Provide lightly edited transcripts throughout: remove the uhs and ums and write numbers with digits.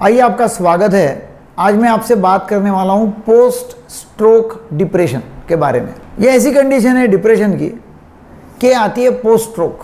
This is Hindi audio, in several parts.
आइए, आपका स्वागत है। आज मैं आपसे बात करने वाला हूँ पोस्ट स्ट्रोक डिप्रेशन के बारे में। यह ऐसी कंडीशन है डिप्रेशन की कि आती है पोस्ट स्ट्रोक।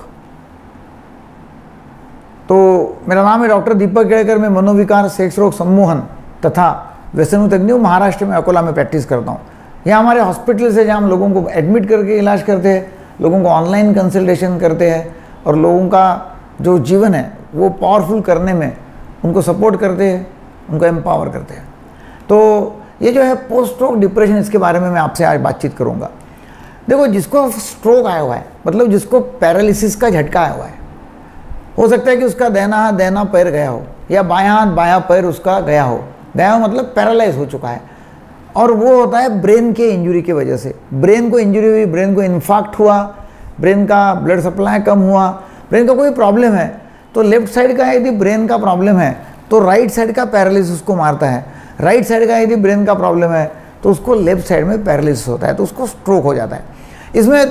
तो मेरा नाम है डॉक्टर दीपक केड़कर। मैं मनोविकार, सेक्स रोग सम्मोहन तथा व्यसन तज्ञ महाराष्ट्र में अकोला में प्रैक्टिस करता हूँ। यहाँ हमारे हॉस्पिटल से जहाँ हम लोगों को एडमिट करके इलाज करते हैं, लोगों को ऑनलाइन कंसल्टेशन करते हैं और लोगों का जो जीवन है वो पावरफुल करने में उनको सपोर्ट करते हैं, उनको एम्पावर करते हैं। तो ये जो है पोस्ट स्ट्रोक डिप्रेशन, इसके बारे में मैं आपसे आज बातचीत करूँगा। देखो, जिसको स्ट्रोक आया हुआ है, मतलब जिसको पैरालिसिस का झटका आया हुआ है, हो सकता है कि उसका दाहिना पैर गया हो या बायां हाथ बायां पैर उसका गया हो मतलब पैरालाइज हो चुका है। और वो होता है ब्रेन के इंजरी की वजह से। ब्रेन को इंजरी हुई, ब्रेन को इन्फाक्ट हुआ, ब्रेन का ब्लड सप्लाई कम हुआ, ब्रेन का कोई प्रॉब्लम है तो लेफ्ट साइड का यदि ब्रेन का प्रॉब्लम है तो राइट साइड का पैरालिसिस उसको मारता है। राइट साइड का यदि ब्रेन का प्रॉब्लम है तो उसको लेफ्ट साइड में पैरालिसिस होता है, तो उसको स्ट्रोक हो जाता है। इसमें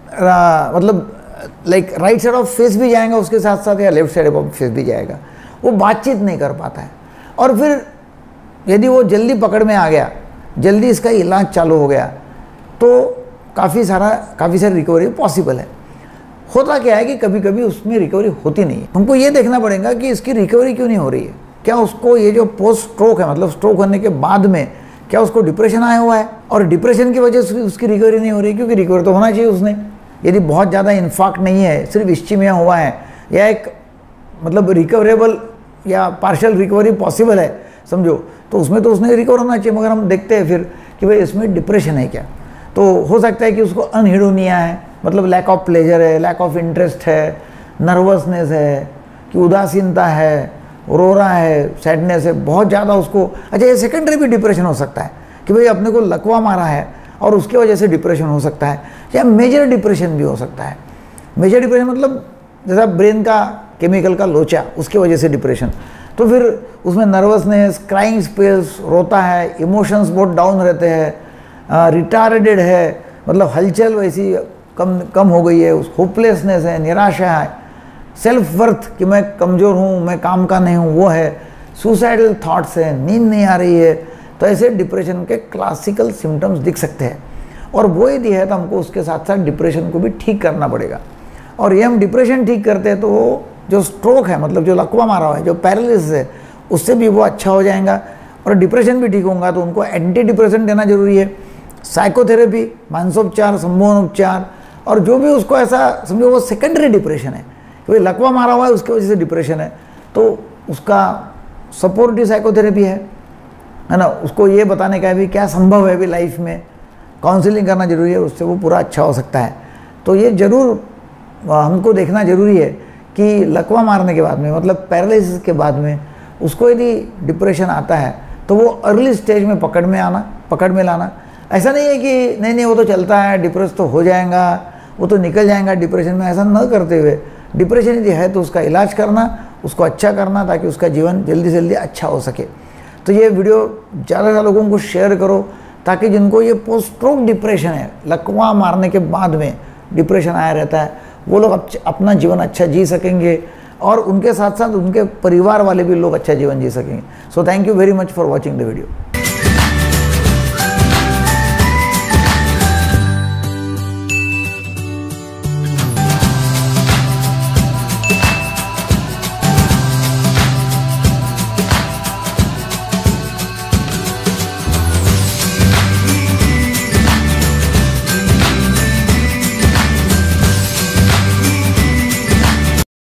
मतलब like right side of face भी जाएगा उसके साथ साथ, या लेफ्ट साइड ऑफ फेस भी जाएगा। वो बातचीत नहीं कर पाता है। और फिर यदि वो जल्दी पकड़ में आ गया, जल्दी इसका इलाज चालू हो गया तो काफ़ी सारी रिकवरी पॉसिबल है। होता क्या है कि कभी कभी उसमें रिकवरी होती नहीं है। हमको ये देखना पड़ेगा कि इसकी रिकवरी क्यों नहीं हो रही है। क्या उसको ये जो पोस्ट स्ट्रोक है, मतलब स्ट्रोक होने के बाद में क्या उसको डिप्रेशन आया हुआ है, और डिप्रेशन की वजह से उसकी रिकवरी नहीं हो रही, क्योंकि रिकवरी तो होना चाहिए उसने। यदि बहुत ज़्यादा इन्फाक्ट नहीं है, सिर्फ इस्चीमिया हुआ है या एक मतलब रिकवरेबल या पार्शियल रिकवरी पॉसिबल है समझो, तो उसमें तो उसने रिकवर होना चाहिए। मगर हम देखते हैं फिर कि भाई इसमें डिप्रेशन है क्या। तो हो सकता है कि उसको अनहिडोनिया है, मतलब लैक ऑफ प्लेजर है, लैक ऑफ इंटरेस्ट है, नर्वसनेस है, कि उदासीनता है, रो रहा है, सैडनेस है बहुत ज़्यादा उसको। अच्छा, ये सेकेंडरी भी डिप्रेशन हो सकता है कि भाई अपने को लकवा मारा है और उसकी वजह से डिप्रेशन हो सकता है, या मेजर डिप्रेशन भी हो सकता है। मेजर डिप्रेशन मतलब जैसा ब्रेन का केमिकल का लोचा, उसकी वजह से डिप्रेशन। तो फिर उसमें नर्वसनेस, क्राइंग स्पेल्स, रोता है, इमोशंस बहुत डाउन रहते हैं, रिटार्डेड है, मतलब हलचल वैसी कम हो गई है, होपलेसनेस है, निराशा है, सेल्फ वर्थ कि मैं कमज़ोर हूँ, मैं काम का नहीं हूँ वो है, सुसाइडल थॉट्स है, नींद नहीं आ रही है। तो ऐसे डिप्रेशन के क्लासिकल सिम्टम्स दिख सकते हैं। और वो यदि है तो हमको उसके साथ साथ डिप्रेशन को भी ठीक करना पड़ेगा। और ये हम डिप्रेशन ठीक करते हैं तो वो जो स्ट्रोक है, मतलब जो लकवा मारा हुआ है, जो पैरालिसिस है, उससे भी वो अच्छा हो जाएगा और डिप्रेशन भी ठीक होगा। तो उनको एंटी डिप्रेशन देना जरूरी है, साइकोथेरेपी, मानसोपचार, सम्मोहन उपचार। और जो भी उसको ऐसा समझो वो सेकेंडरी डिप्रेशन है, कोई लकवा मारा हुआ है उसकी वजह से डिप्रेशन है, तो उसका सपोर्टिव साइकोथेरेपी है ना। उसको ये बताने का भी क्या संभव है भी लाइफ में, काउंसलिंग करना जरूरी है, उससे वो पूरा अच्छा हो सकता है। तो ये जरूर हमको देखना जरूरी है कि लकवा मारने के बाद में, मतलब पैरालिसिस के बाद में उसको यदि डिप्रेशन आता है तो वो अर्ली स्टेज में पकड़ में लाना। ऐसा नहीं है कि नहीं वो तो चलता है, डिप्रेस तो हो जाएगा, वो तो निकल जाएगा डिप्रेशन में, ऐसा न करते हुए डिप्रेशन यदि है तो उसका इलाज करना, उसको अच्छा करना, ताकि उसका जीवन जल्दी से जल्दी अच्छा हो सके। तो ये वीडियो ज़्यादा से ज़्यादा लोगों को शेयर करो, ताकि जिनको ये पोस्ट स्ट्रोक डिप्रेशन है, लकवा मारने के बाद में डिप्रेशन आया रहता है, वो लोग अपना जीवन अच्छा जी सकेंगे और उनके साथ साथ उनके परिवार वाले भी लोग अच्छा जीवन जी सकेंगे। So thank you very much for watching the video.